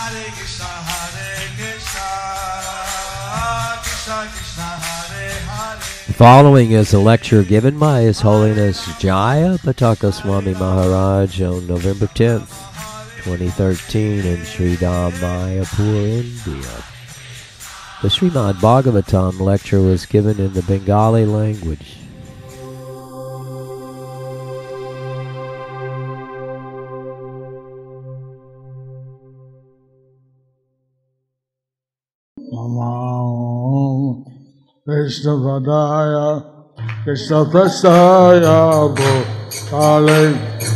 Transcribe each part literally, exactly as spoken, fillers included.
The following is a lecture given by His Holiness Jaya Pataka Swami Maharaj on November tenth, twenty thirteen in Sridham, Mayapur, India. The Srimad Bhagavatam lecture was given in the Bengali language. Krishna Padaya, Krishna Prasaya, Bhutale,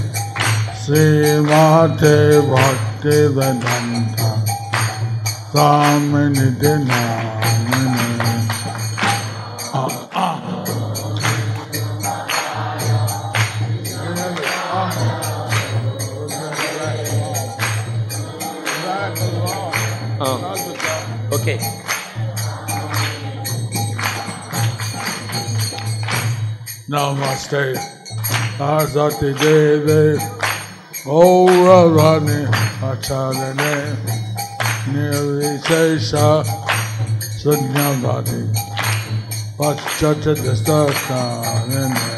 Srimate Bhakti Vedanta, Swamini Dinamini. Ah, ah. Oh, okay. Namaste, Saraswati Devi, Gauravani Acharane, Nirvishesha Sunyavati, Paschata Dastarane.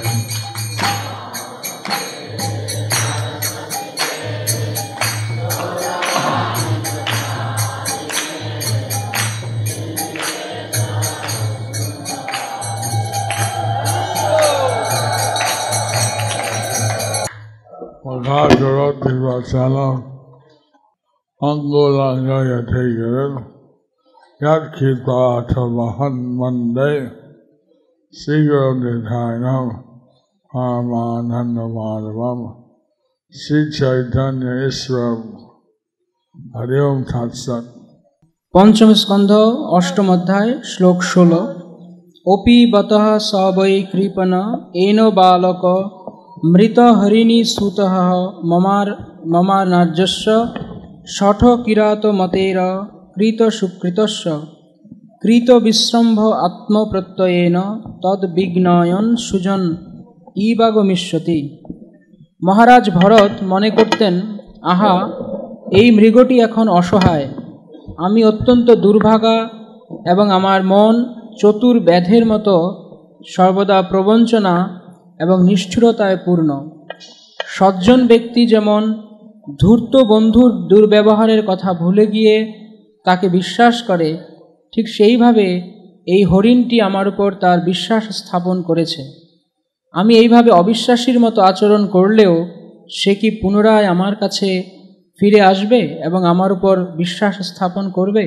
Bhagavad Vachalam Angulangaya Tegaram Yat Kipa Tamahan Monday Sigaram Nithainam Paramananda Madhavam Sri Chaitanya Isram Hariom Tatsat. পঞ্চম স্কন্ধ অষ্টম অধ্যায় শ্লোক ষোলো ওপি বতঃ সবৈ কৃপণ N বালক মৃত হরিণী সুতঃ মমার মমার নার্যস্য শঠ কিরাত মতের কৃত সুকৃতস্য কৃত বিশ্রম্ভ আত্মপ্রত্যয়েন তদ বিঘ্নয়ন সুজন ইবাগমিষ্যতি। মহারাজ ভরত মনে করতেন, আহা, এই মৃগটি এখন অসহায়, আমি অত্যন্ত দুর্ভাগা এবং আমার মন চতুর ব্যাধের মতো সর্বদা প্রবঞ্চনা এবং নিষ্ঠুরতায় পূর্ণ। সজ্জন ব্যক্তি যেমন ধূর্ত বন্ধুর দুর্ব্যবহারের কথা ভুলে গিয়ে তাকে বিশ্বাস করে, ঠিক সেইভাবে এই হরিণটি আমার উপর তার বিশ্বাস স্থাপন করেছে। আমি এইভাবে অবিশ্বাসীর মতো আচরণ করলেও সে কি পুনরায় আমার কাছে ফিরে আসবে এবং আমার উপর বিশ্বাস স্থাপন করবে?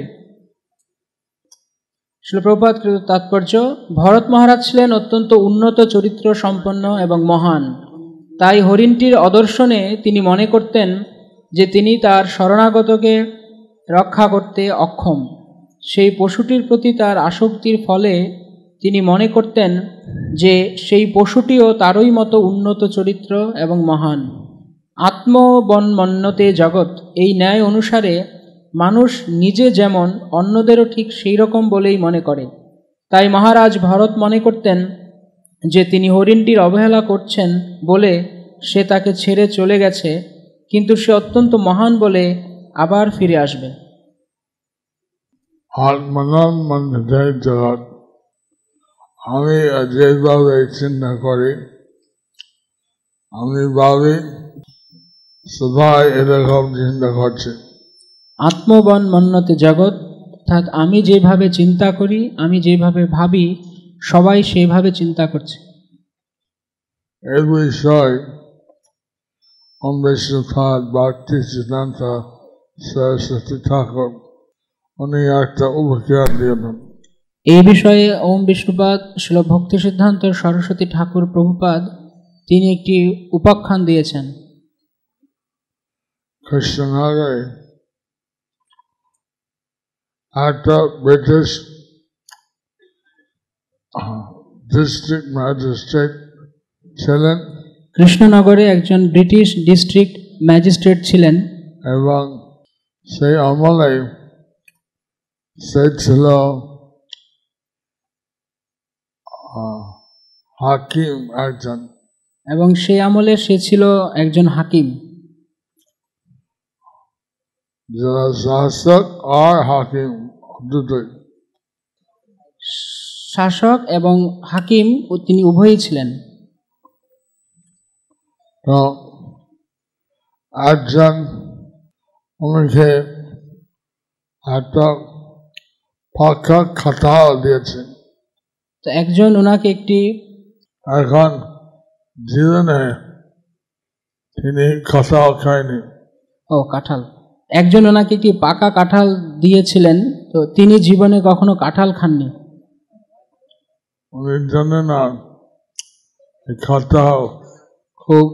শ্রীল প্রভুপাদ তাৎপর্য, ভরত মহারাজ ছিলেন অত্যন্ত উন্নত চরিত্র সম্পন্ন এবং মহান। তাই হরিণটির অদর্শনে তিনি মনে করতেন যে তিনি তার শরণাগতকে রক্ষা করতে অক্ষম। সেই পশুটির প্রতি তার আসক্তির ফলে তিনি মনে করতেন যে সেই পশুটিও তারই মতো উন্নত চরিত্র এবং মহান। আত্মবন্মন্যতে জগৎ, এই ন্যায় অনুসারে মানুষ নিজে যেমন অন্যদেরও ঠিক সেই রকম বলেই মনে করে। তাই মহারাজ ভরত মনে করতেন যে তিনি হরিণটির অবহেলা করছেন বলে সে তাকে ছেড়ে চলে গেছে, কিন্তু সে অত্যন্ত মহান বলে আবার ফিরে আসবে। জগৎ, আমি যেভাবে চিন্তা করি, আমি ভাবি সবাই এরকম চিন্তা করছে। আত্মবন মন্যতে জগৎ, অর্থাৎ আমি যেভাবে চিন্তা করি, আমি যেভাবে ভাবি, সবাই সেভাবে চিন্তা করছে। এই বিষয় ওম বিষ্ণুপাদ ভক্তিসিদ্ধান্ত সরস্বতী ঠাকুর উনি একটা উপাখ্যান দিয়েছেন। এই বিষয়ে ওম বিষ্ণুপাদ শ্রীল ভক্তি সিদ্ধান্ত সরস্বতী ঠাকুর প্রভুপাদ তিনি একটি উপাখ্যান দিয়েছেন। কৃষ্ণনগরে একটা ব্রিটিশ ডিস্ট্রিক্ট ম্যাজিস্ট্রেট ছিলেন। কৃষ্ণনগরে একজন ব্রিটিশ ডিস্ট্রিক্ট ম্যাজিস্ট্রেট ছিলেন এবং সেই আমলে সে ছিল হাকিম একজন, এবং সেই আমলে সে ছিল একজন হাকিম। যারা শাসক আর হাকিম দুটোই। শাসক এবং হাকিম তিনি উভয়ই ছিলেন। তো একজন ওনাকে একটা পাকা কাঁঠাল দিয়েছে। তো একজন ওনাকে একটি, এখন জীবনে তিনি কাঁঠাল খায়নি। ও কাঁঠাল, একজন ওনাকে একটি পাকা কাঁঠাল দিয়েছিলেন, তো তিনি জীবনে কখনো কাঁঠাল খাননি। উনি জানেন না এই কাঁঠাল খুব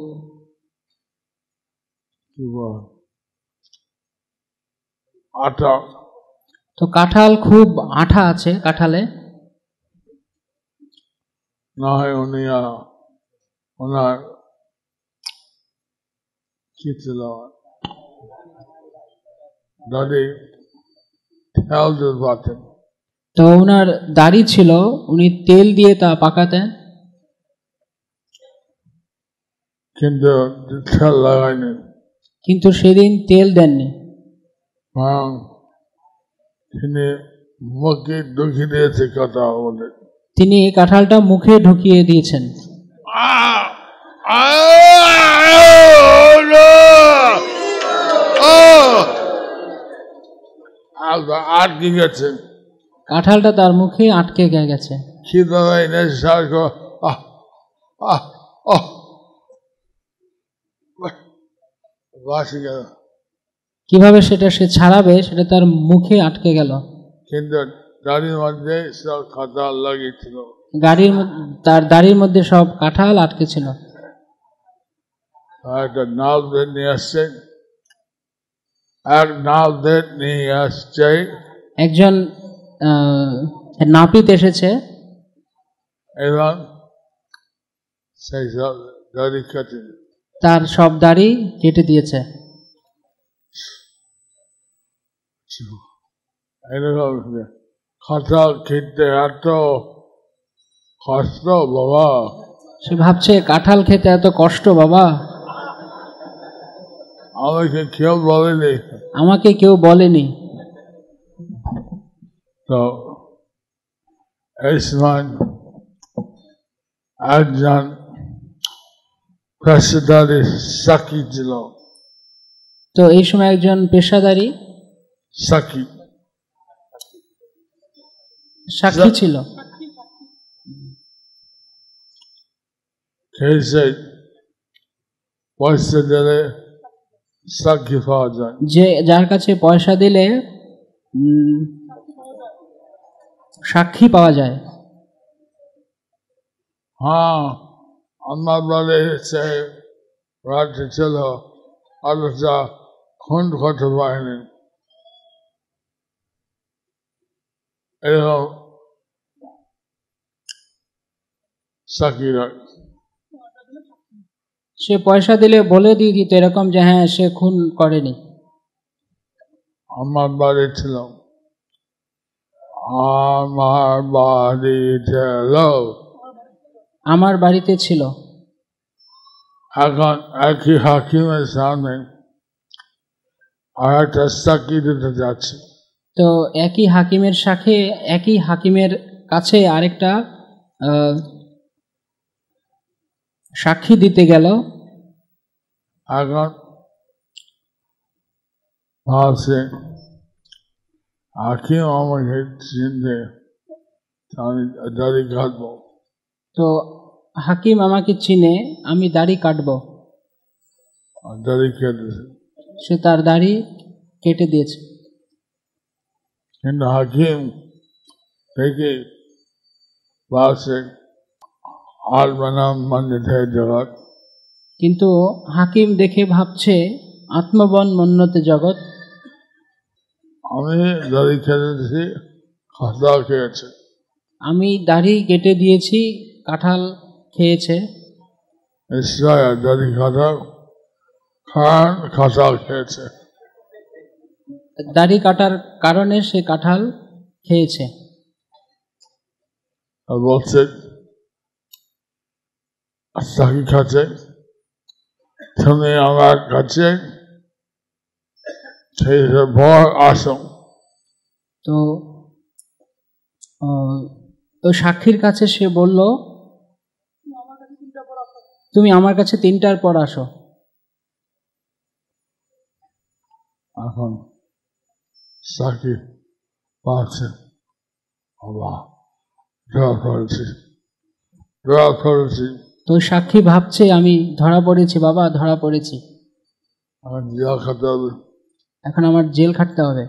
কি বল আটা। তো কাঁঠাল খুব আঠা আছে কাঁঠালে। না হয় উনি ওনার কি ছিল দাদি তেল দিয়ে পাতেন। তো ওনার দাড়ি ছিল, উনি তেল দিয়ে তা পাকাতেন, কিন্তু তেল লাগায়নি। কিন্তু সেদিন তেল দেননি, কারণ তিনি মুখে ঢুকিয়ে দিয়েছে কথা বলে। তিনি কাঁঠালটা মুখে ঢুকিয়ে দিয়েছেন। আটকে গেছে, কাঁঠালটা তার মুখে আটকে গেছে। কিভাবে সেটা সে ছাড়াবে, সেটা তার মুখে আটকে গেল। কিন্তু দাড়ির মধ্যে সব কাঁঠাল লাগিয়েছিল, গাড়ির তার দাড়ির মধ্যে সব কাঁঠাল আটকে ছিল। একটা নাল বেদ নিয়ে আসছে, এক নাল বেদ নিয়ে আসছে, একজন নাপিত এসেছে এবং সেই সব দাড়ি কেটে তার সব দাড়ি কেটে দিয়েছে। এরকম কাঁঠাল খেতে এত কষ্ট বাবা, সে ভাবছে কাঁঠাল খেতে এত কষ্ট বাবা, আমাকে কেউ বলেনি, আমাকে কেউ বলেনি। তো এই সময় একজন পেশাদারি সাক্ষী ছিল। তো এই সময় একজন পেশাদারি সাক্ষী সাক্ষী ছিল। পয়সা দিলে সাক্ষী পাওয়া যায়, যে যার কাছে পয়সা দিলে সাক্ষী পাওয়া যায়। হ্যাঁ, আমার বলে সে রাজ্যে ছিল, আলোচনা খুন করতে পারেনি। এরকম সাক্ষীরা সে পয়সা দিলে বলে দিয়ে দিত এরকম যে হ্যাঁ সে খুন করেনি। আমার বাড়ি ছিল, আমার বাড়ি ছিল, আমার বাড়িতে ছিল। এখন একই হাকিমের সামনে আর একটা সাক্ষী দিতে যাচ্ছে। তো একই হাকিমের সাথে একই হাকিমের কাছে আরেকটা সাক্ষী দিতে গেল। এখন ভাবছে হাকিম আমাকে চিনলে আমি দাড়ি কাটবো। তো হাকিম আমাকে চিনে, আমি দাড়ি কাটবো। দাড়ি কেটেছে, সে তার দাড়ি কেটে দিয়েছে। কিন্তু হাকিম থেকে ভাবছে আর বানাম মন্দির জগৎ, কিন্তু হাকিম দেখে ভাবছে আত্মবন মন্যতে জগৎ। আমি দাড়ি কেটেছি, কাঁঠাল খেয়েছে। আমি দাড়ি কেটে দিয়েছি, কাঁঠাল খেয়েছে। দাড়ি কাটার খান কাঁঠাল খেয়েছে, দাড়ি কাটার কারণে সে কাঁঠাল খেয়েছে। বলছে সাক্ষী খাচ্ছে, তুমি আমার কাছে সেই ভয় আসো। তো ওই সাক্ষীর কাছে সে বলল, তুমি আমার কাছে তিনটার পর আসো। এখন সাক্ষী পাচ্ছে, বাবা ধরা পড়েছি, ধরা পড়েছি। তো সাক্ষী ভাবছে, আমি ধরা পড়েছি বাবা, ধরা পড়েছি, এখন জেল খাটতে হবে, এখন আমার জেল খাটতে হবে।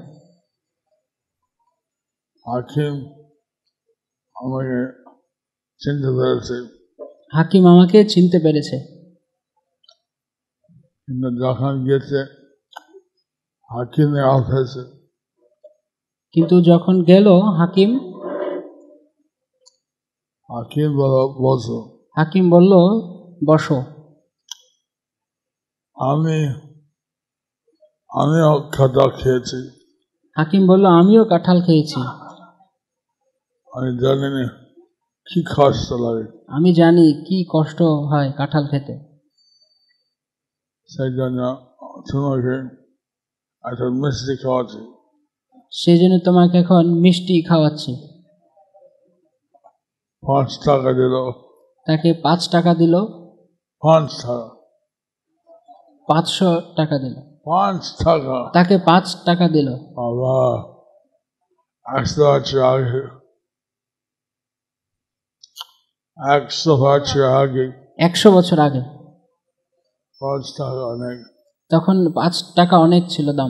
হাকিম আমাকে চিনতে পেরেছে, হাকিম আমাকে চিনতে পেরেছে, কিন্তু যখন গেছে হাকিমের অফিসে, কিন্তু যখন গেল হাকিম, হাকিম বলো বসো, হাকিম বলল বসো। আমি আমিও কাঁঠাল খেয়েছি, হাকিম বলল আমিও কাঁঠাল খেয়েছি, আমি জানি না কি কষ্ট লাগে, আমি জানি কি কষ্ট হয় কাঁঠাল খেতে, সেই জন্য তোমাকে একটা মিষ্টি খাওয়াচ্ছি, সেই জন্য তোমাকে এখন মিষ্টি খাওয়াচ্ছি। পাঁচ টাকা দিল, তাকে পাঁচ টাকা দিল, পাঁচ টাকা, পাঁচশো টাকা দিল, পাঁচ টাকা, তাকে পাঁচ টাকা দিল। বাবা একশো বছর আগে, একশো বছর আগে, একশো বছর আগে পাঁচ টাকা অনেক, তখন পাঁচ টাকা অনেক ছিল দাম।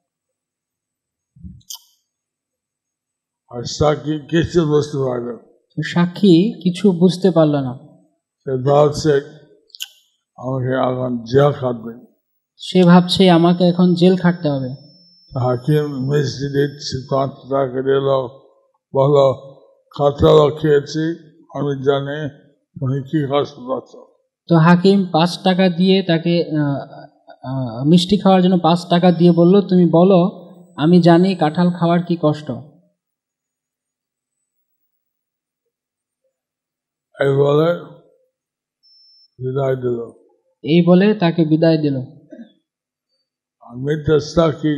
আর সাক্ষী কিছু বুঝতে পারল, সাক্ষী কিছু বুঝতে পারল না, সে ভাবছে আমাকে এখন জেল খাটবে, সে ভাবছে আমাকে এখন জেল খাটতে হবে। হাকিম মিষ্টি দিচ্ছে, পাঁচ টাকা দিল, বলো কাঁঠালও খেয়েছি, আমি জানি তুমি কি কষ্ট পাচ্ছ। তো হাকিম পাঁচ টাকা দিয়ে তাকে মিষ্টি খাওয়ার জন্য পাঁচ টাকা দিয়ে বলল, তুমি বলো আমি জানি কাঁঠাল খাওয়ার কি কষ্ট। এই বলে বিদায় দিল, এই বলে তাকে বিদায় দিল। আমি তো সাক্ষী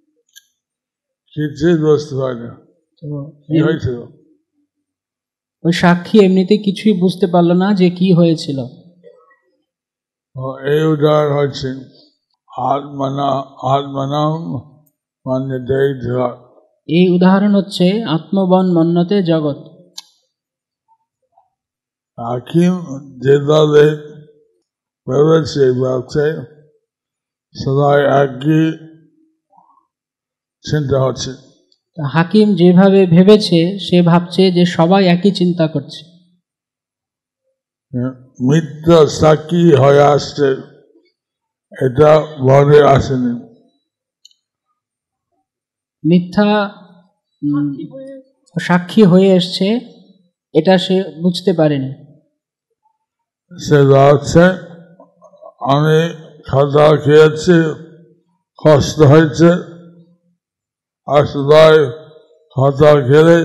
কিছুই বুঝতে পারিনি কি হয়েছিল, ওই সাক্ষী এমনিতে কিছুই বুঝতে পারলো না যে কি হয়েছিল। এই উদাহরণ হচ্ছে আত্মনা আত্মনাম মানে দেহা, এই উদাহরণ হচ্ছে আত্মবন মন্যতে জগৎ। হাকিম যেভাবে ভেবেছে ভাবছে সবাই একই চিন্তা হচ্ছে, হাকিম যেভাবে ভেবেছে সে ভাবছে যে সবাই একই চিন্তা করছে। মিথ্যা সাক্ষী হয়ে আসছে, এটা মনে আসেনি, মিথ্যা সাক্ষী হয়ে এসছে এটা সে বুঝতে পারেনি। সে ভাবছে আমি খাতা খেয়েছি, কষ্ট হয়েছে, আর সবাই খাতা খেলে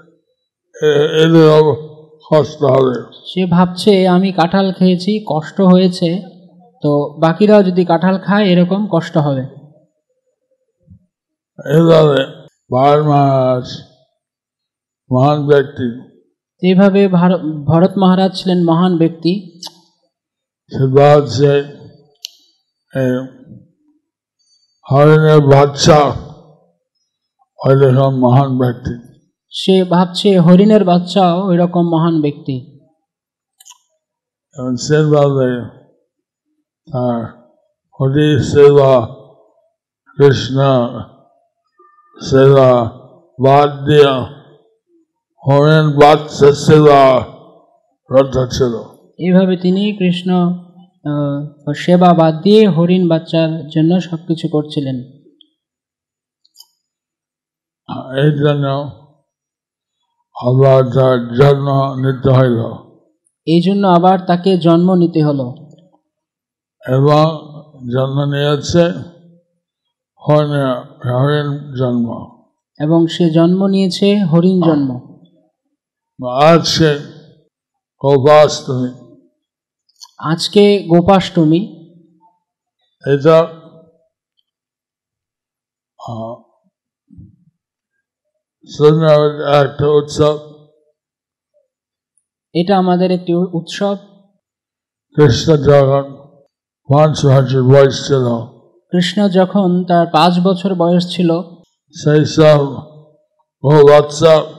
এদের কষ্ট হবে। সে ভাবছে আমি কাঁঠাল খেয়েছি, কষ্ট হয়েছে, তো বাকিরাও যদি কাঁঠাল খায় এরকম কষ্ট হবে। এভাবে ভারত মহারাজ মহান ব্যক্তি, এইভাবে ভরত মহারাজ ছিলেন মহান ব্যক্তি। সে ভাবছে হরিণের বাচ্চা ওইরকম মহান ব্যক্তি, সে ভাবছে হরিণের বাচ্চাও ওই রকম মহান ব্যক্তি। এবং সেভাবে তার হরি সেবা কৃষ্ণ সেবা বাদ দিয়া হরিণ বাচ্চা সেবা রত ছিল। এইভাবে তিনি কৃষ্ণ সেবা বাদ দিয়ে হরিণ বাচ্চার জন্য সবকিছু করছিলেন। এই জন্য আবার তার জন্ম নিতে হইল, এই জন্য আবার তাকে জন্ম নিতে হলো, এবং জন্ম নিয়েছে হরিণ জন্ম, এবং সে জন্ম নিয়েছে হরিণ জন্ম। আজকে গোপাষ্টমী, আজকে গোপাষ্টমী, এটা একটা উৎসব, এটা আমাদের একটি উৎসব। কৃষ্ণ যখন পাঁচ বছর বয়স ছিল, কৃষ্ণ যখন তার পাঁচ বছর বয়স ছিল, সেই সব গোবৎস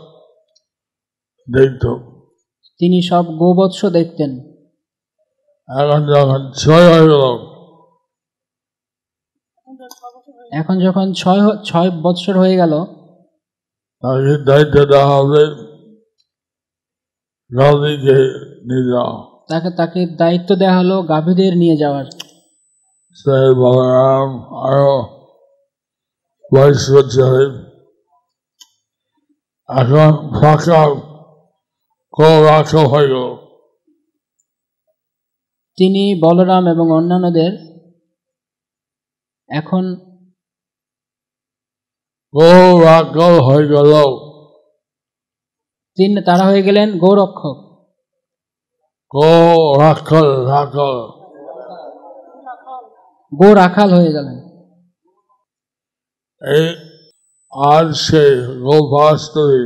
দেখত, তিনি সব গোবৎস দেখতেন। এখন যখন ছয় হয়ে গেল, এখন যখন ছয় ছয় বছর হয়ে গেল, তাকে দায়িত্ব দেওয়া হবে গাভীকে নিয়ে যাওয়া। তাকে তাকে দায়িত্ব দেওয়া হলো গাভীদের নিয়ে যাওয়ার। সেই বলরাম আরো বয়স হচ্ছে, এখন ফাঁকা রাখা হয়ে গেল। তিনি বলরাম এবং অন্যান্যদের এখন গৌরাকল হয়ে গেল। তিনি তারা হয়ে গেলেন গৌরক্ষক। গৌরাকল রাখল গো রাখাল হয়ে গেলেন। এই আজ সে গোপাষ্টমী,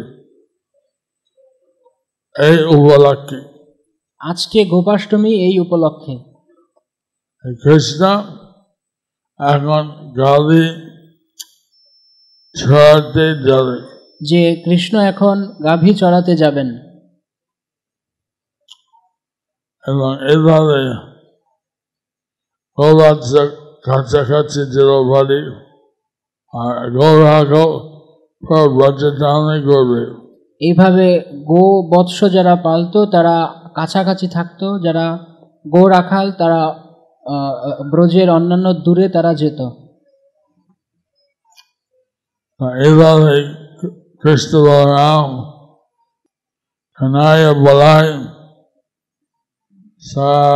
এই উপলক্ষে, আজকে গোপাষ্টমী, এই উপলক্ষে কৃষ্ণ এখন গাভী চড়াতে যাবে, যে কৃষ্ণ এখন গাভী চড়াতে যাবেন। এবং এইভাবে গৌরাজ্য কাছাকাছি যেতে পারি, আর গৌরাগ ব্রজধামে করবে। এইভাবে গো বৎস যারা পালতো তারা কাছাকাছি থাকতো, যারা গো রাখাল তারা ব্রজের অন্যান্য দূরে তারা যেত। এইভাবে কৃষ্ণ বলরাম কানাইয়া বলায় সারা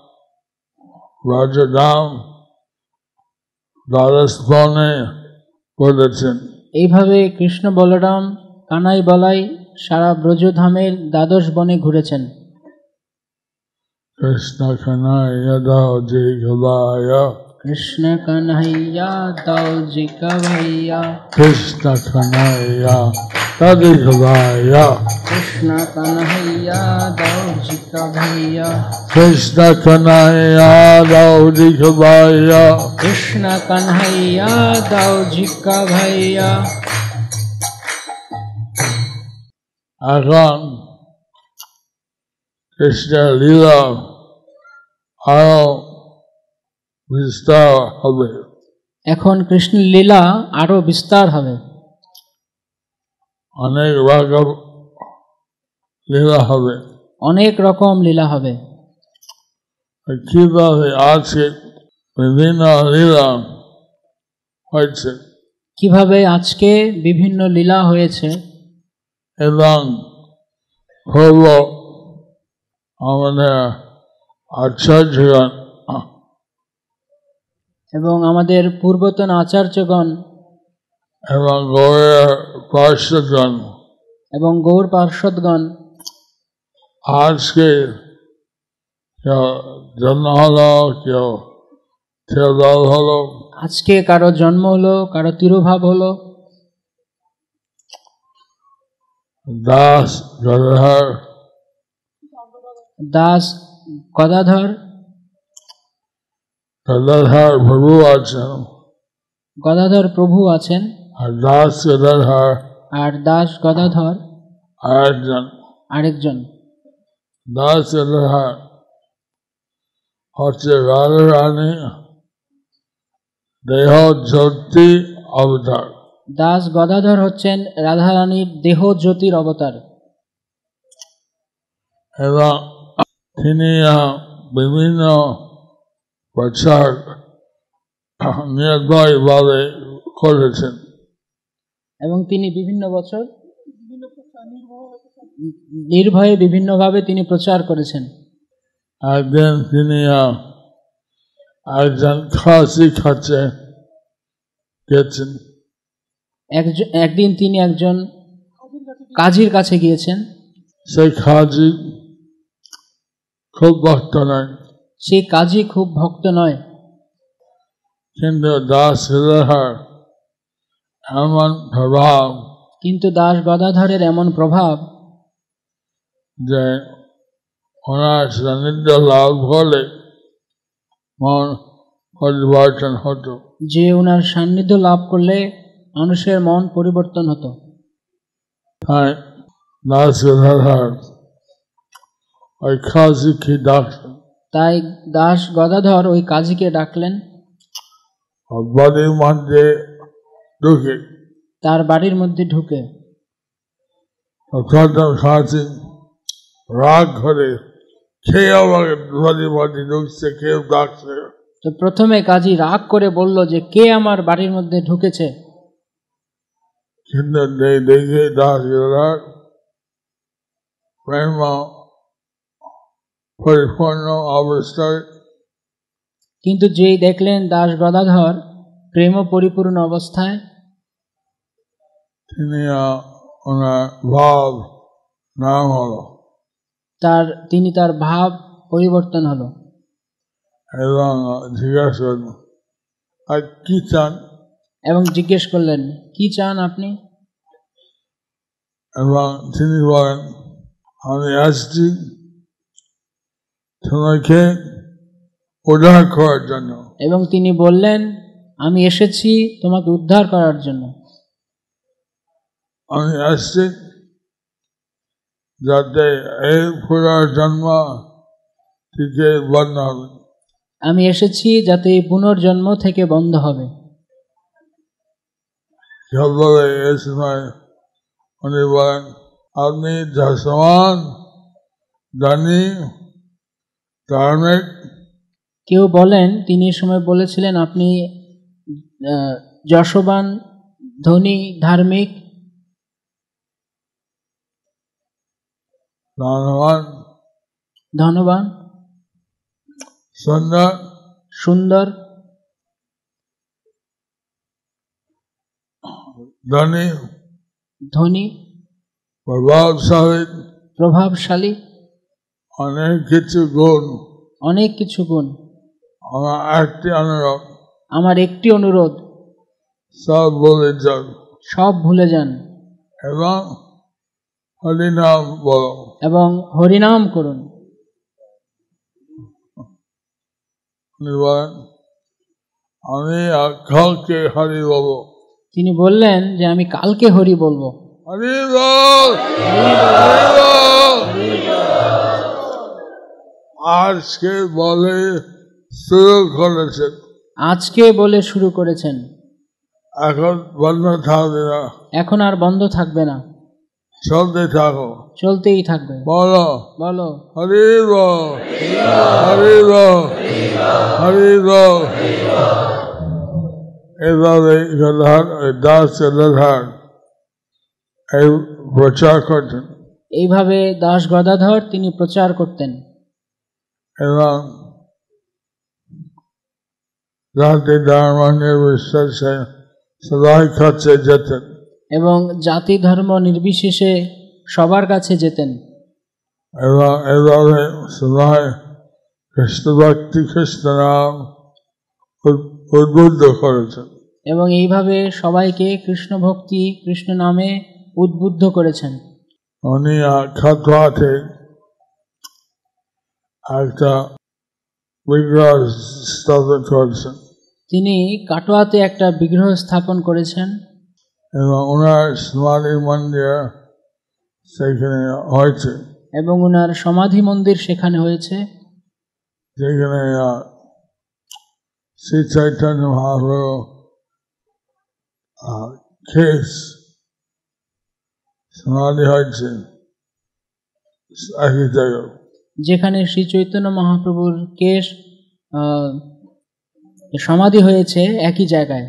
ব্রজধাম দ্বাদশ বনে করেছেন। এইভাবে কৃষ্ণ বলরাম কানাই বলাই সারা ব্রজধামের দ্বাদশ বনে ঘুরেছেন। কৃষ্ণ কানাইয়া দাও জি গভায়া, কৃষ্ণ কানাইয়া দাও জি গভায়া, কৃষ্ণ কানাইয়া দাদি গভায়া, কৃষ্ণ কানাইয়া দাও জি গভায়া, কৃষ্ণ কানাইয়া দাও জি গভায়া, কৃষ্ণ কানাইয়া দাও জি গভায়া। এখন কৃষ্ণের লীলা আরো বিস্তার হবে। এখন কৃষ্ণের লীলা আরো বিস্তার হবে। অনেক রকম লীলা হবে, অনেক রকম লীলা হবে। কিভাবে আজকে বিভিন্ন লীলা হয়েছে, কিভাবে আজকে বিভিন্ন লীলা হয়েছে, এবং পূর্ব আমাদের আচার্যগণ এবং আমাদের পূর্বতন আচার্যগণ এবং গৌড়ের পার্শ্বদগণ এবং গৌর পার্শ্বদগণ আজকে কেউ জন্ম হলো, কেউ তিরোভাব হলো, আজকে কারো জন্ম হলো, কারো তিরোভাব হলো। দাস গদাধর দাস গদাধর গদাধর প্রভু আছেন, গদাধর প্রভু আছেন, আর দাস গদাধর আর দাস গদাধর আরেকজন। আরেকজন। দাস গদাধর হচ্ছে রাধা রানী দেহ জ্যোতি অবতার। দাস গদাধর হচ্ছেন রাধারানীর দেহ জ্যোতির অবতার, এবং তিনি বিভিন্ন প্রচার নির্ভয়ভাবে করেছেন, এবং তিনি বিভিন্ন বছর নির্ভয়ে বিভিন্নভাবে তিনি প্রচার করেছেন। একদিন তিনি একজন খাসি কাছে গেছেন, একদিন তিনি একজন কাজীর কাছে গিয়েছেন। সেই কাজী খুব ভক্ত নয়, সেই কাজী খুব ভক্ত নয়, কিন্তু দাস গদাধর এমন প্রভাব, কিন্তু দাস গদাধরের এমন প্রভাব যে ওনার সান্নিধ্য লাভ হলে মন পরিবর্তন হতো, যে ওনার সান্নিধ্য লাভ করলে মানুষের মন পরিবর্তন হতো। তাই দাস গদাধর ওই কাজীকে ডাকলেন, তাই দাস গদাধর ওই কাজীকে ডাকলেন, বাড়ির মধ্যে ঢুকে তার বাড়ির মধ্যে ঢুকে প্রথম কাজী রাগ করে খেয়ে আমাকে বাড়ির মধ্যে ঢুকছে, কেউ ডাকছে। তো প্রথমে কাজী রাগ করে বলল যে কে আমার বাড়ির মধ্যে ঢুকেছে, কিন্তু দেখে দাস গদাধর প্রেম পরিপূর্ণ অবস্থায়, কিন্তু যেই দেখলেন দাস গদাধর প্রেম পরিপূর্ণ অবস্থায়, তিনি ওনার ভাব নাম হলো, তার তিনি তার ভাব পরিবর্তন হলো এবং জিজ্ঞাসা করলেন আর কি চান, এবং জিজ্ঞেস করলেন কি চান আপনি, এবং তিনি বলেন আমি আসছি তোমাকে উদ্ধার করার জন্য। এবং তিনি বললেন আমি এসেছি তোমাকে উদ্ধার করার জন্য, আমি আসছি যাতে এই পুনর্জন্ম থেকে বন্ধ হবে, আমি এসেছি যাতে এই পুনর্জন্ম থেকে বন্ধ হবে। বলে এই সময় উনি বলেন আপনি যশমান ধনী ধার্মিক, কেউ বলেন তিনি এই সময় বলেছিলেন আপনি যশবান ধনী ধার্মিক ধনবান ধনবান সুন্দর সুন্দর ধনী ধনী প্রভাবশালী প্রভাবশালী অনেক কিছু গুণ, অনেক কিছু গুণ। আমার একটি অনুরোধ, আমার একটি অনুরোধ, সব বলে যান, সব ভুলে যান এবং হরিনাম বলো, এবং হরিনাম করুন। আমি কালকে হরি বলবো, তিনি বললেন যে আমি কালকে হরি বলবো। হরি বল, আজকে বলে শুরু করেছেন, আজকে বলে শুরু করেছেন, এখন বন্ধ থাকবে না, এখন আর বন্ধ থাকবে না, চলতে থাকো, চলতেই থাকবে। বলো বলো হরি বল, হরি বল, হরি বল। এভাবে দাস গদাধর এই প্রচার করতেন, এইভাবে দাস গদাধর তিনি প্রচার করতেন এবং জাতি ধর্ম নির্বিশেষে সবাই কাছে যেতেন, এবং জাতি ধর্ম নির্বিশেষে সবার কাছে যেতেন, এবং এভাবে সবাই কৃষ্ণ ভক্তি কৃষ্ণ নাম উদ্বুদ্ধ করেছেন, এবং এইভাবে সবাইকে কৃষ্ণ ভক্তি কৃষ্ণ নামে উদ্বুদ্ধ করেছেন। উনি কাটোয়াতে একটা বিগ্রহ স্থাপন করেছেন, তিনি কাটোয়াতে একটা বিগ্রহ স্থাপন করেছেন, এবং ওনার সমাধি মন্দির সেখানে হয়েছে, এবং ওনার সমাধি মন্দির সেখানে হয়েছে, যেখানে শ্রী চৈতন্য মহাপ্রভু কেশ সমাধি হয়েছে একই জায়গায়, যেখানে শ্রী চৈতন্য মহাপ্রভুর কেশ সমাধি হয়েছে একই জায়গায়।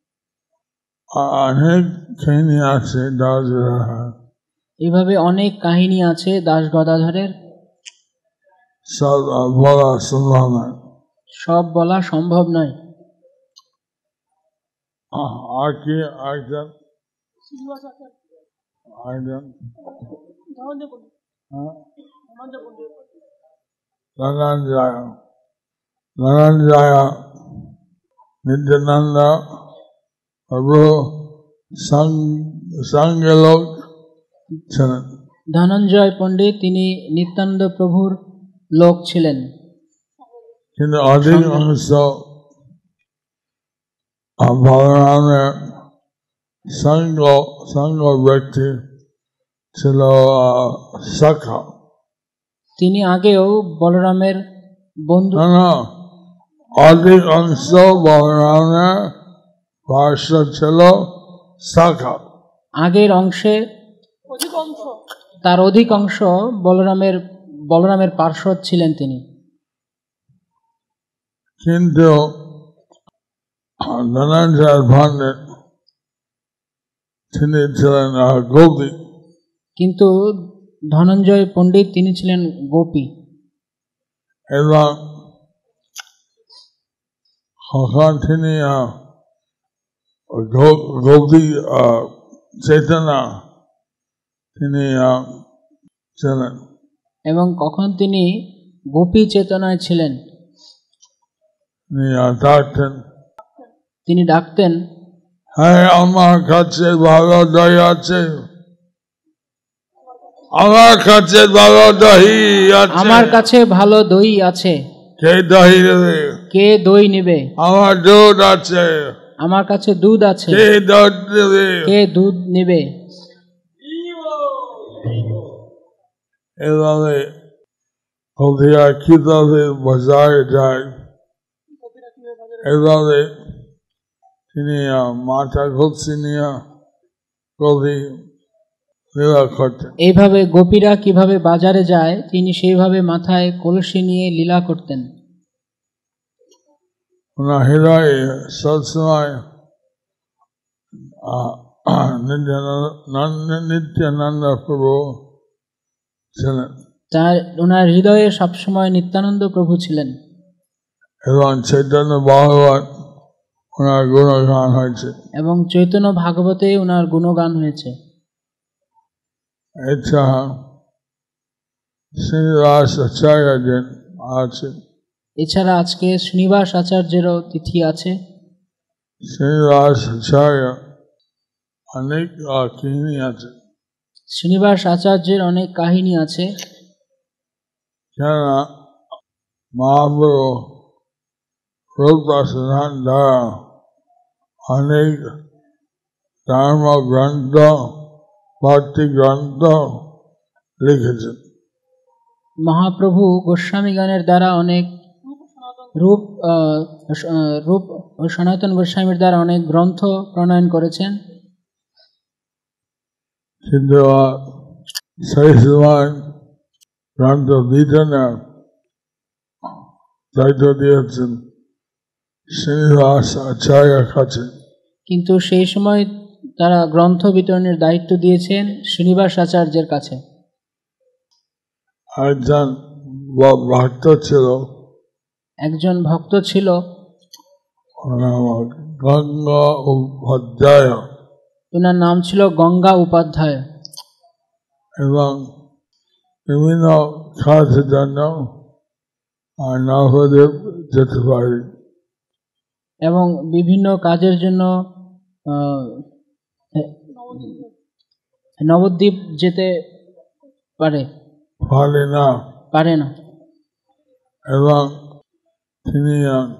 অনেক কাহিনী আছে দাস গদাধর, এইভাবে অনেক কাহিনী আছে দাস গদাধরের, সব বলা সম্ভব নয়, সব বলা সম্ভব নয়। আর কি আরেকজন আরেকজন ধনঞ্জয়, ধনঞ্জয় নিত্যানন্দ প্রভু সঙ্গে লোক ছিলেন। ধনঞ্জয় পণ্ডিত তিনি নিত্যানন্দ প্রভুর লোক ছিলেন, কিন্তু অধিকাংশ বলরামের সঙ্গ সঙ্গ ব্যক্তি ছিল সখা। তিনি আগেও বলরামের বন্ধু। না, অধিকাংশ বলরামের পার্শ্ব ছিল সখা। আগের অংশে তার অধিকাংশ বলরামের বলরামের পার্শ্বদ ছিলেন তিনি। কিন্তু ধনঞ্জয় পণ্ডিত তিনি ছিলেন গোপী। কিন্তু ধনঞ্জয় পণ্ডিত তিনি ছিলেন গোপী। এবং যখন তিনি গোপী চেতনা তিনি ছিলেন, এবং কখন তিনি গোপী চেতনায় ছিলেন, ডাকতেন তিনি ডাকতেন, হ্যাঁ আমার কাছে ভালো দই আছে, আমার কাছে ভালো দই আছে, আমার কাছে ভালো দই আছে, কে দই নেবে, কে দই নেবে, আমার দুধ আছে, আমার কাছে দুধ আছে, কে দুধ নেবে, কে দুধ নেবে। এভাবে গোপীরা কিভাবে বাজারে যায়, এভাবে তিনি মাথা ঘুরছি নিয়ে গোপী লীলা করতেন। এইভাবে গোপীরা কিভাবে বাজারে যায় তিনি সেইভাবে মাথায় কলসি নিয়ে লীলা করতেন। ওনার হৃদয়ে সবসময় নিত্যানন্দ প্রভু ছিলেন, তার ওনার হৃদয়ে সবসময় নিত্যানন্দ প্রভু ছিলেন। এবং চৈতন্য ভাগবত ওনার গুণগান হয়েছে, এবং চৈতন্য ভাগবতে ওনার গুণগান হয়েছে। এছাড়া শ্রীনিবাস আচার্যের আছে, এছাড়া আজকে শ্রীনিবাস আচার্যেরও তিথি আছে। শ্রীনিবাস আচার্য অনেক কাহিনী আছে, শ্রীনিবাস আচার্যের অনেক কাহিনী আছে। কেননা মহাপ্রভু রূপদাসন দ্বারা অনেক ধর্মগ্রন্থ ভক্তি গ্রন্থ লিখেছেন। মহাপ্রভু গোস্বামীগণের দ্বারা অনেক রূপ রূপ ও সনাতন গোস্বামীর দ্বারা অনেক গ্রন্থ প্রণয়ন করেছেন। কিন্তু সেই সময় গ্রন্থ দিতেন না, দায়িত্ব দিয়েছেন শ্রীনিবাস আচার্যের কাছে। কিন্তু সেই সময় তারা গ্রন্থ বিতরণের দায়িত্ব দিয়েছেন শ্রীনিবাস আচার্যের কাছে। একজন ভক্ত ছিল, একজন ভক্ত ছিল গঙ্গা উপাধ্যায়, ওনার নাম ছিল গঙ্গা উপাধ্যায়। এবং বিভিন্ন কাজের জন্য নবদ্বীপ যেতে পারে, এবং বিভিন্ন কাজের জন্য নবদ্বীপ যেতে পারে পারে না পারে না এবং তিনি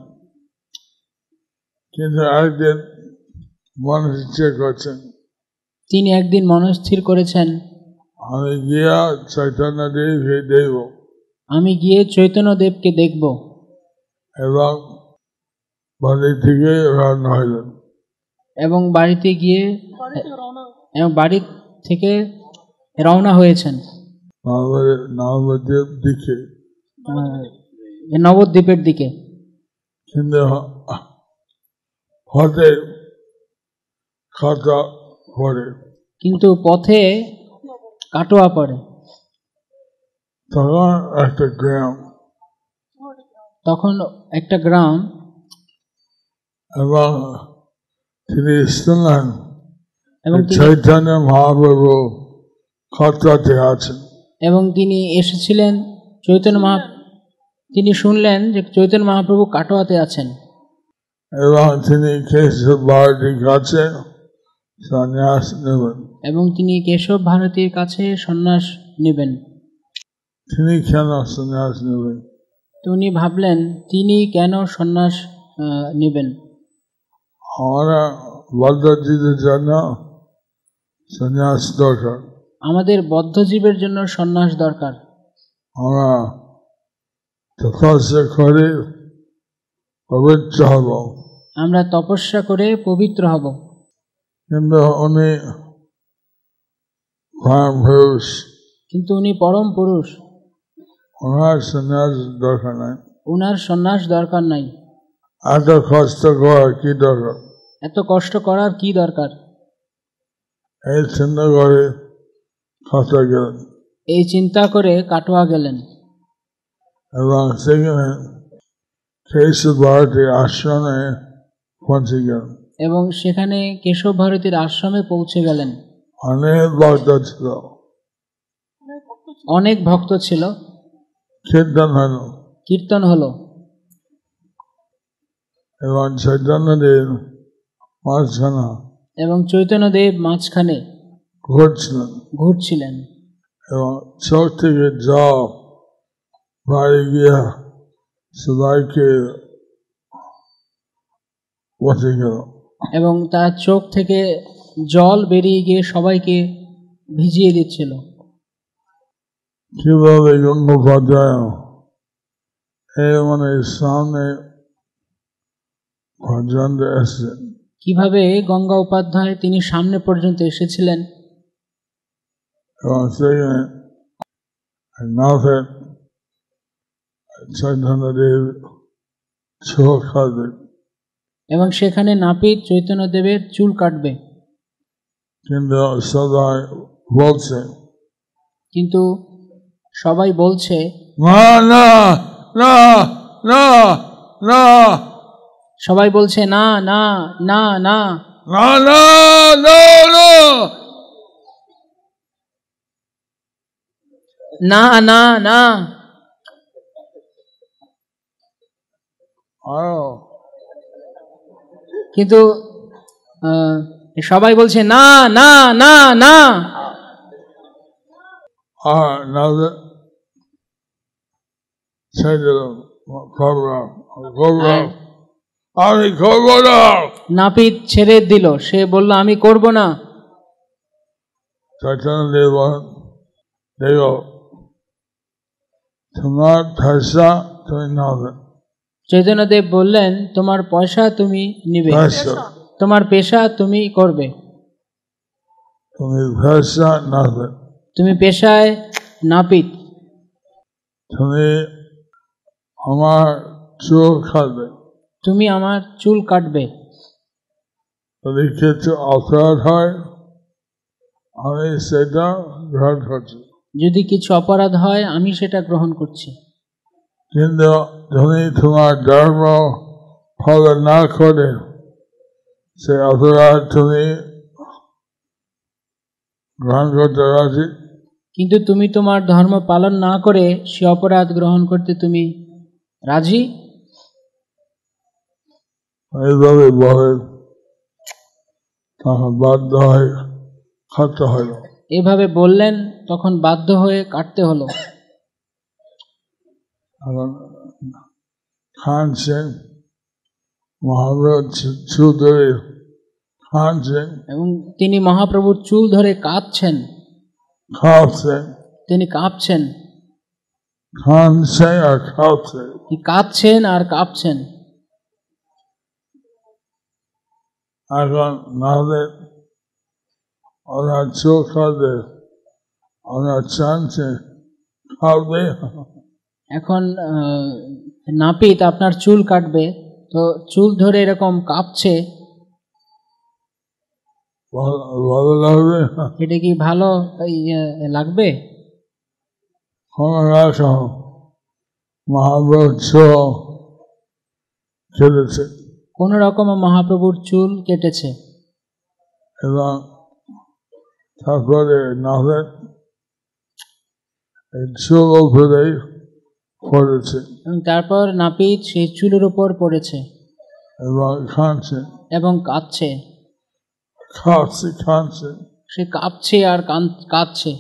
কিন্তু একদিন মনস্থির করছেন, তিনি একদিন মনস্থির করেছেন আমি গিয়া চৈতন্যদেবকে দেখব, আমি গিয়ে চৈতন্যদেবকে দেখব। এবং বাড়ি থেকে রওনা হইলেন, এবং বাড়িতে গিয়ে এবং বাড়ি থেকে রওনা হয়েছেন নবদ্বীপ দিকে, নবদ্বীপের দিকে। কিন্তু পথে কাটা পড়ে, কিন্তু পথে কাটোয়া পড়ে। তখন একটা গ্রাম, তখন একটা গ্রাম, এবং তিনি শুনলেন এবং চৈতন্য মহাপ্রভু কাটোয়াতে আছেন, এবং তিনি এসেছিলেন চৈতন্য মহা তিনি শুনলেন যে চৈতন্য মহাপ্রভু কাটোয়াতে আছেন। এবং তিনি কেশব বাড়ির কাছে সন্ন্যাস নেবেন। এবং তিনি কেশব ভারতীর কাছে সন্ন্যাস নেবেন। তিনি কেন সন্ন্যাস নেবেন? তো উনি ভাবলেন তিনি কেন সন্ন্যাস নেবেন। আমরা বদ্ধজীবের জন্য সন্ন্যাস দরকার। আমাদের বদ্ধজীবের জন্য সন্ন্যাস দরকার। আমরা তপস্যা করে পবিত্র হব। আমরা তপস্যা করে পবিত্র হব। কিন্তু উনি পরম পুরুষ। কিন্তু উনি পরম পুরুষ। ওনার সন্ন্যাস দরকার নাই। ওনার সন্ন্যাস দরকার নাই। এত কষ্ট করার কি দরকার? এত কষ্ট করার কি দরকার? এই চিন্তা করে কাটোয়া গেলেন। এই চিন্তা করে কাটোয়া গেলেন। এবং সেখানে কেশব ভারতীর আশ্রমে পৌঁছে গেলেন। এবং সেখানে কেশব ভারতীর আশ্রমে পৌঁছে গেলেন। অনেক ভক্ত ছিল। অনেক ভক্ত ছিল। কীর্তন হলো। কীর্তন হলো। এবং চৈতন্যদেব মাঝখানে এবং চৈতন্যদেব মাঝখানে ঘুরছিলেন ঘুরছিলেন এবং চোখ থেকে জল বাইরে গিয়ে সবাইকে বসে গেল। এবং তার চোখ থেকে জল বেরিয়ে গিয়ে সবাইকে ভিজিয়ে দিচ্ছিল। কিভাবে গঙ্গোপাধ্যায় এই মানে সামনে পর্যন্ত এসেছেন। কিভাবে গঙ্গা উপাধ্যায় তিনি সামনে পর্যন্ত এসেছিলেন। এবং সেখানে নাথের চৈতন্যদেব চুল কাটবে। এবং সেখানে নাপিত চৈতন্যদেবের চুল কাটবে। কিন্তু সবাই বলছে কিন্তু সবাই বলছে না না না না না। সবাই বলছে না না না না না না না না না না। কিন্তু সবাই বলছে না না না না। আর না আমি করব না। নাপিত ছেড়ে দিল, সে বলল আমি করব না। চৈতন্যদেব দেখো তোমার পয়সা তুমি নাও। চৈতন্যদেব বললেন তোমার পয়সা তুমি নিবে, তোমার পেশা তুমি করবে। তুমি পেশা নাবে, তুমি পেশায় নাপিত। তুমি আমার চুল কাটবে, তুমি আমার চুল কাটবে। যদি কিছু অপরাধ হয় আমি সেটা গ্রহণ করছি। যদি কিছু অপরাধ হয় আমি সেটা গ্রহণ করছি। কিন্তু তুমি তোমার ধর্ম ফলো না করে সে অপরাধ তুমি গ্রহণ করতে রাজি। কিন্তু তুমি তোমার ধর্ম পালন না করে সে অপরাধ গ্রহণ করতে তুমি রাজি। এইভাবে বলে তখন বাধ্য হয়ে কাটতে হলো। এভাবে বললেন তখন বাধ্য হয়ে কাটতে হলো। কাঁদছেন মহাপ্রভুর চুল ধরে, কাঁদছেন এবং তিনি মহাপ্রভুর চুল ধরে কাঁদছেন, কাঁদছেন, তিনি কাঁপছেন, কাঁদছেন আর কাঁপছেন, কাঁদছেন আর কাঁপছেন। এখন নাহলে ওরা চুল কাটবে, ওরা চানছে কাটবে। এখন নাপিত আপনার চুল কাটবে, তো চুল ধরে এরকম কাঁপছে, ভালো লাগবে? এটা কি ভালো লাগবে? মহাপ্রভুর চুল কেটেছে, কোন রকম মহাপ্রভুর চুল কেটেছে এবং তারপরে নাভের চুল উপরে পড়েছে, এবং তারপর নাপিত সেই চুলের উপর পড়েছে এবং কাঁদছে এবং কাঁদছে। কাঁপছে কাঁদছে, সে কাঁপছে আর কান- কাঁদছে।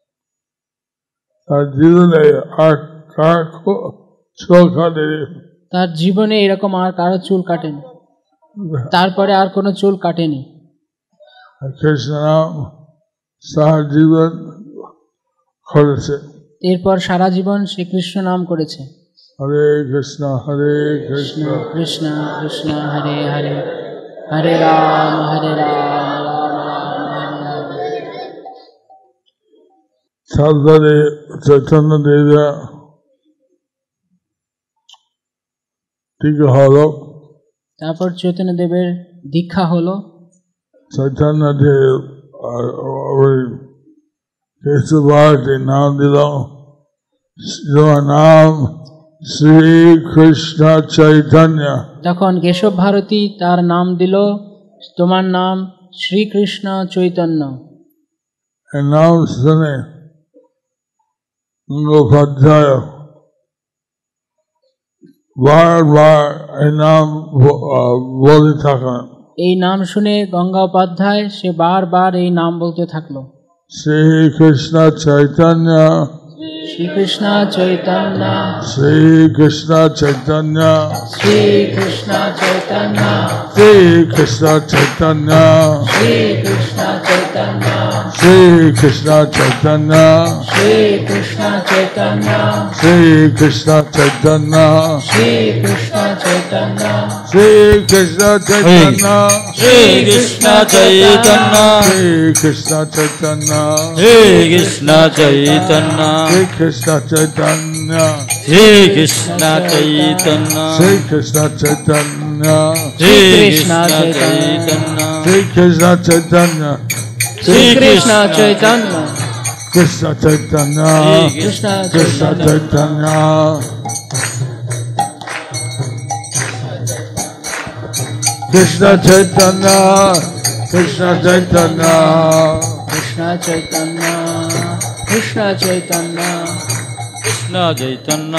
তার জীবনে আর কার চোখ কাটেনি, তার জীবনে এরকম আর কারো চুল কাটেনি, তারপরে আর কোনো চুল কাটেনি। কৃষ্ণ নাম সারা জীবন করেছে। এরপর সারা জীবন সে কৃষ্ণ নাম করেছে। হরে কৃষ্ণ হরে কৃষ্ণ কৃষ্ণ কৃষ্ণ হরে হরে, হরে রাম হরে রাম রাম রাম হরে হরে। তারপরে চৈতন্য দেবরা টিকা হলো, তারপর চৈতন্য দেবের দীক্ষা হলো। চৈতন্য দেব ওই কেশব ভারতী নাম দিল, তোমার নাম শ্রী কৃষ্ণ চৈতন্য। তখন কেশব ভারতী তার নাম দিল, তোমার নাম শ্রীকৃষ্ণ চৈতন্য। এই নাম শুনে গঙ্গোপাধ্যায় বারবার এই নাম বলে থাকেন। এই নাম শুনে গঙ্গোপাধ্যায় সে বারবার এই নাম বলতে থাকলো, শ্রী কৃষ্ণ চৈতন্য শ্রীকৃষ্ণ চৈতন্য, শ্রী কৃষ্ণ চৈতন্য, শ্রী কৃষ্ণ চৈতন্য, শ্রী কৃষ্ণ চৈতন্য, শ্রী কৃষ্ণ চৈতন্য, শ্রী কৃষ্ণ চৈতন্য, শ্রী কৃষ্ণ চৈতন্য, শ্রী কৃষ্ণ চৈতন্য, শ্রী কৃষ্ণ চৈতন্য, শ্রী কৃষ্ণ চৈতন্য, শ্রী কৃষ্ণ চৈতন্য, শ্রী কৃষ্ণ চৈতন্য, শ্রী কৃষ্ণ চৈতন্য, শ্রী কৃষ্ণ চৈতন্য, শ্রী কৃষ্ণ চৈতন্য, শ্রী কৃষ্ণ চৈতন্য, শ্রী কৃষ্ণ চৈতন্য, শ্রী কৃষ্ণ চৈতন্য, শ্রীকৃষ্ণ চৈতন্য, কৃষ্ণ চৈতন্য, কৃষ্ণ কৃষ্ণ চৈতন্য, কৃষ্ণ চৈতন্য, কৃষ্ণ চৈতন্য, কৃষ্ণ চৈতন্য, কৃষ্ণ চৈতন্য, কৃষ্ণ চৈতন্য,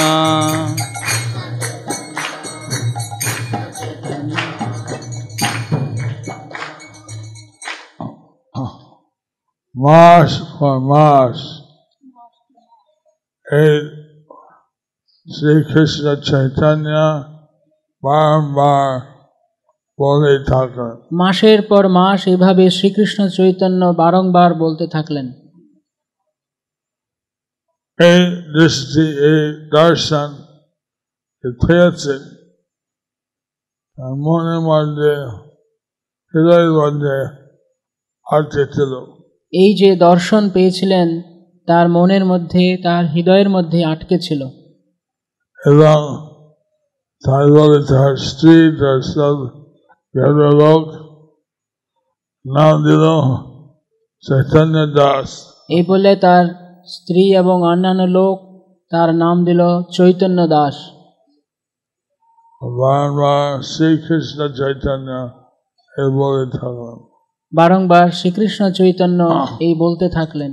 মাস পর মাস এই শ্রীকৃষ্ণ চৈতন্য বারবার বলে থাকেন। মাসের পর মাস এভাবে শ্রীকৃষ্ণ চৈতন্য বারংবার বলতে থাকলেন। এই দৃষ্টি এই দর্শন পেয়েছে তার মনের মধ্যে হৃদয়ের মধ্যে আটকে ছিল। এই যে দর্শন পেয়েছিলেন তার মনের মধ্যে, তার হৃদয়ের মধ্যে আটকে ছিল। এবং তারপরে তার স্ত্রী তার সব লোক নাম দিল চৈতন্য দাস। এই বলে তার স্ত্রী এবং অন্যান্য লোক তার নাম দিল চৈতন্য দাস। বারবার শ্রীকৃষ্ণ চৈতন্য এই বলে থাকলেন। বারংবার শ্রীকৃষ্ণ চৈতন্য এই বলতে থাকলেন।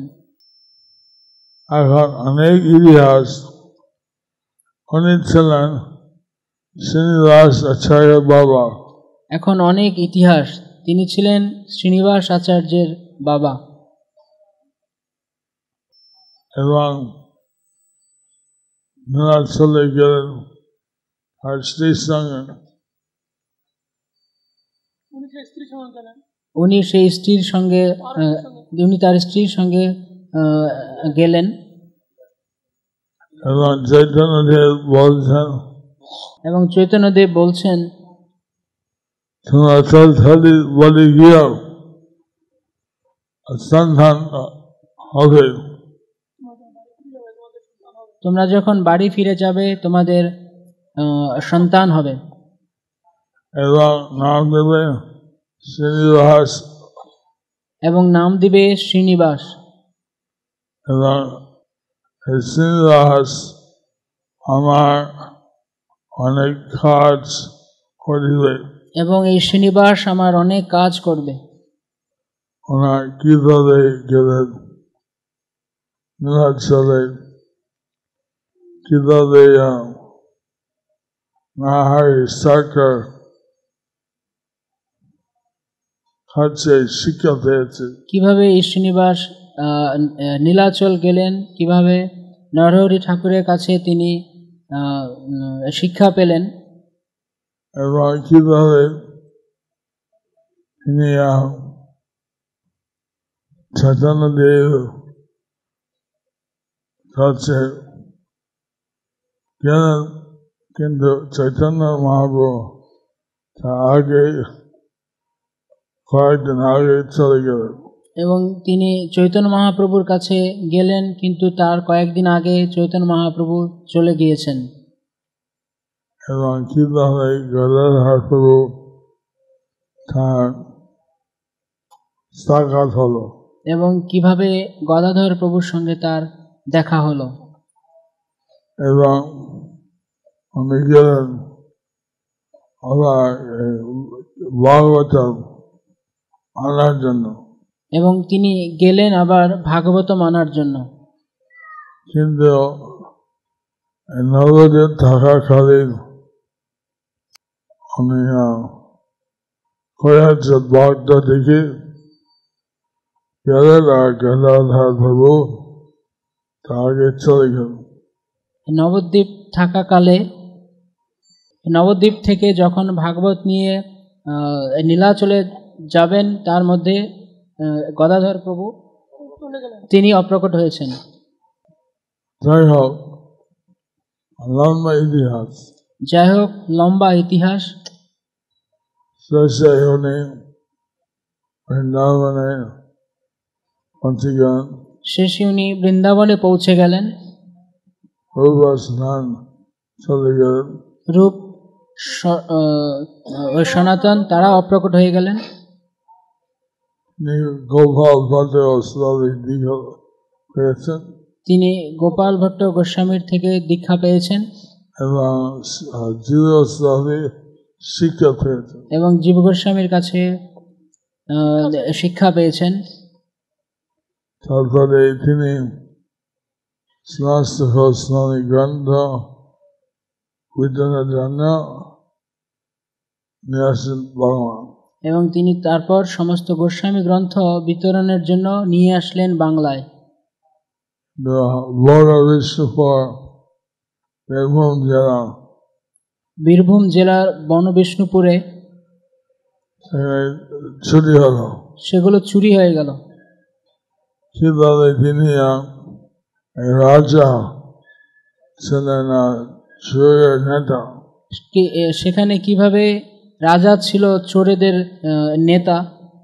এখন অনেক ইতিহাস, উনি ছিলেন শ্রীনিবাস আচার্য বাবা। এখন অনেক ইতিহাস, তিনি ছিলেন শ্রীনিবাস আচার্যের বাবা। এবং নীলাচলে গেলেন আর স্ত্রীর সঙ্গে। উনি সেই স্ত্রীর সঙ্গে উনি তার স্ত্রীর সঙ্গে গেলেন। এবং চৈতন্যদেব বলছেন এবং চৈতন্যদেব বলছেন তোমরা চলথালি বলে গিয়েও সন্ধান হবে, তোমরা যখন বাড়ি ফিরে যাবে তোমাদের সন্তান হবে। এবং নাম দেবে শ্রীনিবাস, এবং নাম দিবে শ্রীনিবাস। এবং শ্রীনিবাস আমার অনেক কাজ করিবে, এবং এই শ্রীনিবাস আমার অনেক কাজ করবে। ওনার কিভাবে গেলেন নীলাচলে, কিভাবে নাহারি সরকার খাচ্ছে শিক্ষা পেয়েছে। কিভাবে এই শ্রীনিবাস আহ, নীলাচল গেলেন, কিভাবে নরহরি ঠাকুরের কাছে তিনি আহ, উম, শিক্ষা পেলেন, এবং কিভাবে তিনি চৈতন্যদেব কাছে গেলেন, কিন্তু চৈতন্য মহাপ্রভু তার আগে কয়েকদিন আগে চলে গেলেন। এবং তিনি চৈতন্য মহাপ্রভুর কাছে গেলেন, কিন্তু তার কয়েকদিন আগে চৈতন্য মহাপ্রভু চলে গিয়েছেন। এবং কিভাবে গদাধর প্রভু তার সাক্ষাৎ হলো, এবং কিভাবে গদাধর প্রভুর সঙ্গে তার দেখা হলো, এবং উনি গেলেন আবার ভাগবতম আনার জন্য, এবং তিনি গেলেন আবার ভাগবতম আনার জন্য। কিন্তু নবদ্বীপ থাকাকালীন উনি হয়েছে ভক্ত দেখে গেলেন আর গদাধর প্রভু তাকে চলে গেলেন। নবদ্বীপ থাকাকালে, নবদ্বীপ থেকে যখন ভাগবত নিয়ে নীলাচলে যাবেন, তার মধ্যে গদাধর প্রভু তিনি অপ্রকট হয়েছেন। যাই হোক, লম্বা ইতিহাস, যাই হোক লম্বা ইতিহাস। শেষে উনি বৃন্দাবনে পৌঁছে গেলেন, শেষে উনি বৃন্দাবনে পৌঁছে গেলেন। রূপ স্নান চলে গেলেন, রূপ সনাতন তারা অপ্রকট হয়ে গেলেন। গোপাল ভট্ট গোস্বামী দীক্ষা পেয়েছেন, তিনি গোপাল ভট্ট গোস্বামীর থেকে দীক্ষা পেয়েছেন, এবং জীব গোস্বামী শিক্ষা পেয়েছেন, এবং জীব গোস্বামীর কাছে শিক্ষা পেয়েছেন। তারপরে তিনি সমস্ত গোস্বামী গ্রন্থ বিতরণের জন্য নিয়ে আসেন ভগবান, এবং তিনি তারপর সমস্ত গোস্বামী গ্রন্থ বিতরণের জন্য নিয়ে আসলেন বাংলায়। বড় বিষ্ণুপুর বীরভূম জেলা, বীরভূম জেলার বনবিষ্ণুপুরে চুরি হলো, সেগুলো চুরি হয়ে গেল। কিভাবে তিনি রাজা ছিলেন চোরের নেতা, সেখানে কিভাবে রাজা ছিল চোরেদের নেতা।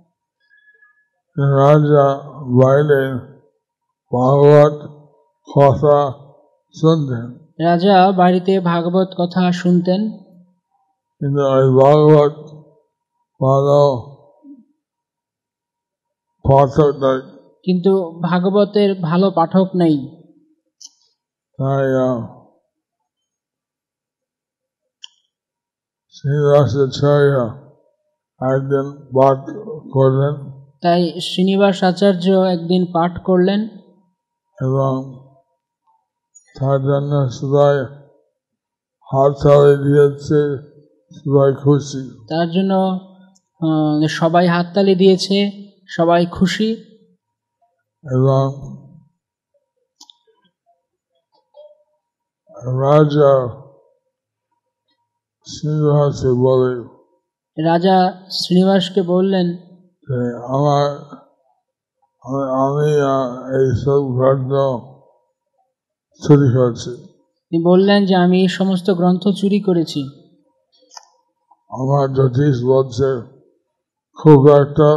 রাজা বাইরে ভাগবত কথা শুনতেন, রাজা বাড়িতে ভাগবত কথা শুনতেন, কিন্তু ওই ভাগবত ভালো পাঠক নাই, কিন্তু ভাগবতের ভালো পাঠক নেই। তাই শ্রীনিবাসাচার্য একদিন পাঠ করলেন, তাই শ্রীনিবাস আচার্য একদিন পাঠ করলেন, এবং তার জন্য সবাই হাততালি দিয়েছে, সবাই খুশি। তার জন্য সবাই হাততালি দিয়েছে, সবাই খুশি। এবং রাজা শ্রীনিবাসকে বলে, রাজা শ্রীনিবাসকে বললেন, আমার আমি এইসব গ্রন্থ চুরি করেছি। তিনি বললেন যে আমি এই সমস্ত গ্রন্থ চুরি করেছি। আমার জ্যোতিষ বলছে খুব একটা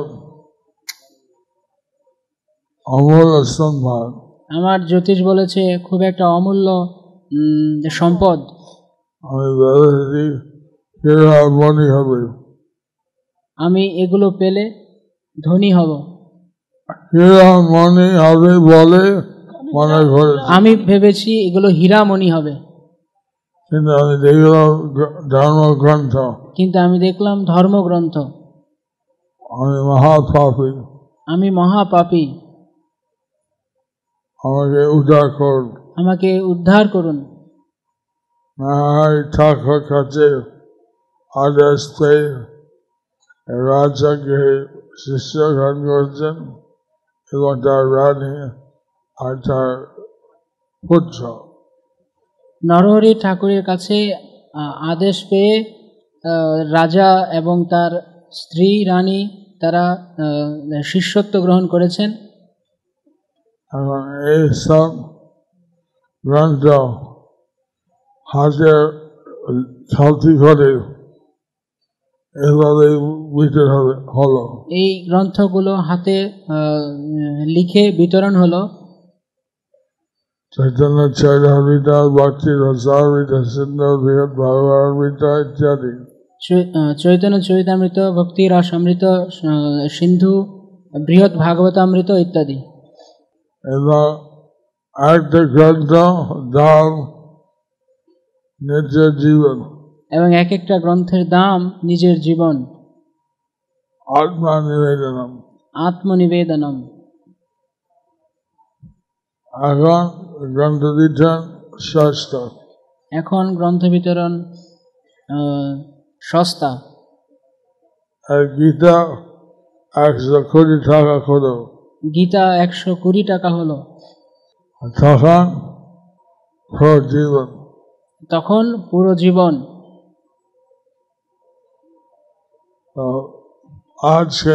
অমূল্য সম্পদ, আমার জ্যোতিষ বলেছে খুব একটা অমূল্য সম্পদ। আমি ভেবেছি হীরা মণি হবে, আমি এগুলো পেলে ধনী হব। হীরা মণি হবে বলে মনে করেছি, আমি ভেবেছি এগুলো হীরামণি হবে, কিন্তু আমি দেখলাম ধর্মগ্রন্থ, কিন্তু আমি দেখলাম ধর্মগ্রন্থ। আমি মহাপাপী, আমি মহাপাপী, আমাকে উদ্ধার করুন, আমাকে উদ্ধার করুন। ঠাকুর কাছে আদেশ পেয়ে রাজাকে শিষ্য গ্রহণ করেছেন এবং তার রানী আর তার পুত্র। নরহরি ঠাকুরের কাছে আদেশ পেয়ে রাজা এবং তার স্ত্রী রানী তারা শিষ্যত্ব গ্রহণ করেছেন। এখন এই সব গ্রন্থ হাতে খালতি করে এভাবে বিতরণ হলো। এই গ্রন্থগুলো হাতে লিখে বিতরণ হলো। চৈতন্য চরিতামৃতা, ভক্তি রসামৃতা, সিন্ধু বৃহৎ ভাগবতামৃতা ইত্যাদি। চৈতন্য চরিতামৃত, ভক্তি রসামৃত, সিন্ধু, বৃহৎ ভাগবতামৃত ইত্যাদি। এবং একটা গ্রন্থ দাম নিজের জীবন, এবং এক একটা গ্রন্থের দাম নিজের জীবন। আত্মনিবেদনম, আত্মনিবেদনম। এখন গ্রন্থ বিতরণ সস্তা। এখন গ্রন্থ বিতরণ সস্তা। আর গীতা একশো কুড়ি টাকা হলো। গীতা একশো কুড়ি টাকা হলো। তখন পুরো জীবন, তখন পুরো জীবন। আজকে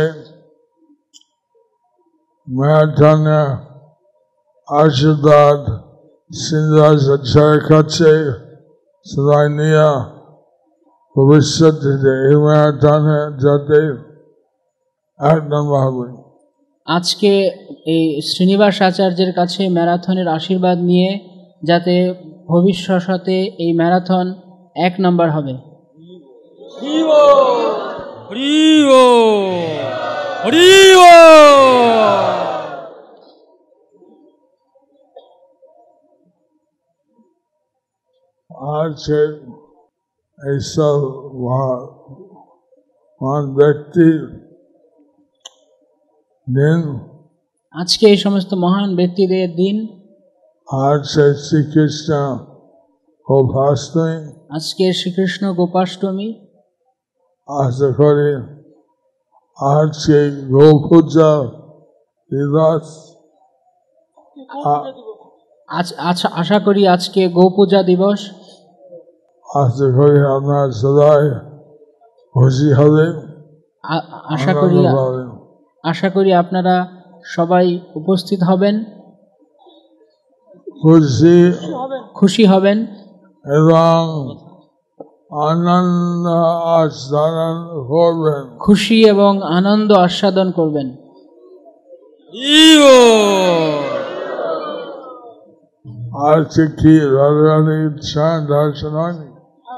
ম্যারাথনে আশীর্বাদ সিন্ধার কাছে সবাই নিয়ে ভবিষ্যতে এই ম্যারাথনে যাতে এক নম্বর হবে। আজকে এই শ্রীনিবাস আচার্যের কাছে ম্যারাথনের আশীর্বাদ নিয়ে যাতে ভবিষ্যতে এই ম্যারাথন এক নম্বর হবে। আজকে এইসব মহান ব্যক্তি দিন, আজকে এই সমস্ত মহান ব্যক্তিদের দিন। আজকে শ্রীকৃষ্ণ গোপাষ্টমী, আজকে শ্রীকৃষ্ণ গোপাষ্টমী। আশা করি আজকে গো পূজা দিবস। আচ্ছা, আশা করি আজকে গো পূজা দিবস। আশা করি আপনারা সবাই খুশি হবে। আশা করি আশা করি আপনারা সবাই উপস্থিত হবেন, খুশি খুশি হবেন এবং আনন্দ আস্বাদন করবেন। খুশি এবং আনন্দ আস্বাদন করবেন। আজকে কি রাধারানীর ইচ্ছা দর্শন হয়নি?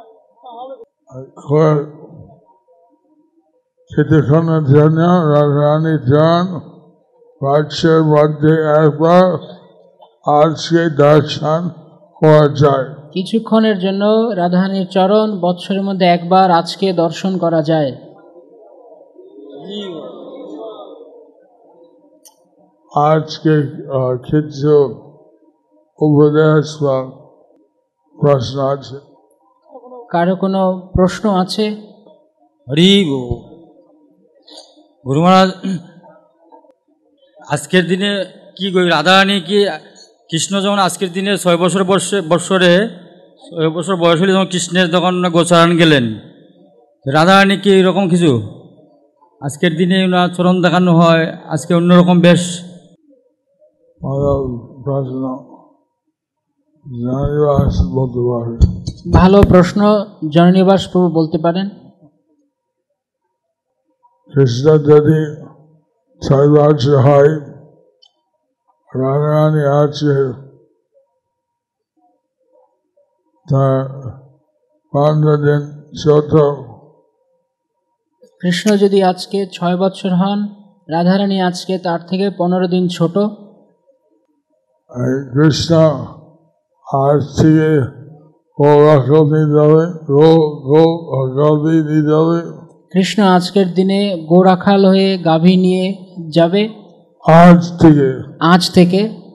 কিছুক্ষণের জন্য রাধারানীর জন বর্ষের মধ্যে একবার আজকে দর্শন করা যায়। কিছুক্ষণের জন্য রাধারানীর চরণ বৎসরের মধ্যে একবার আজকে দর্শন করা যায়। আজকে কিছু উপদেশ বা প্রশ্ন আছে? কারো কোনো প্রশ্ন আছে? হরি গুরু মহারাজ, আজকের দিনে কি রাধারানী কি কৃষ্ণ যখন আজকের দিনে ছয় বছর বর্ষে বৎসরে ছয় বছর বয়স হলে যখন কৃষ্ণের তখন গোচারণ গেলেন, রাধারানী কি এরকম কিছু আজকের দিনে ওনার চরণ দেখানো হয়, আজকে অন্যরকম বেশ? প্রশ্ন জননিবাস বলতে পারে। ভালো প্রশ্ন, জননিবাস প্রভু বলতে পারেন। কৃষ্ণ যদি ছয় বছর হয়, রাধারানী আছে তার পনেরো দিন ছোট। কৃষ্ণ যদি আজকে ছয় বছর হন, রাধারানী আজকে তার থেকে পনেরো দিন ছোট। কৃষ্ণ আজ থেকে কৃষ্ণ আজকের দিনে গোরাখাল হয়ে গাভী নিয়ে যাবে। আজ থেকে আজ থেকে